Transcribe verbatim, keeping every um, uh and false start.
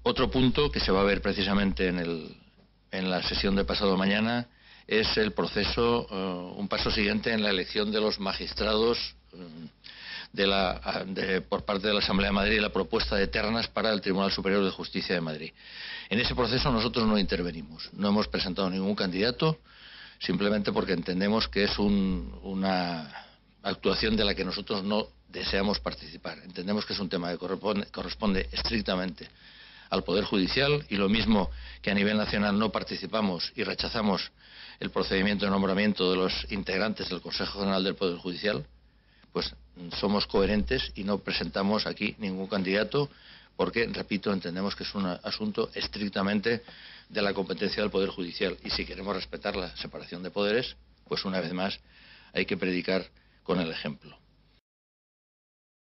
Otro punto que se va a ver precisamente en, el, en la sesión de pasado mañana es el proceso, uh, un paso siguiente en la elección de los magistrados um, de la, de, por parte de la Asamblea de Madrid y la propuesta de ternas para el Tribunal Superior de Justicia de Madrid. En ese proceso nosotros no intervenimos, no hemos presentado ningún candidato, simplemente porque entendemos que es un, una actuación de la que nosotros no deseamos participar. Entendemos que es un tema que corresponde, corresponde estrictamente al Poder Judicial, y lo mismo que a nivel nacional no participamos y rechazamos el procedimiento de nombramiento de los integrantes del Consejo General del Poder Judicial, pues somos coherentes y no presentamos aquí ningún candidato porque, repito, entendemos que es un asunto estrictamente de la competencia del Poder Judicial, y si queremos respetar la separación de poderes, pues una vez más hay que predicar con el ejemplo.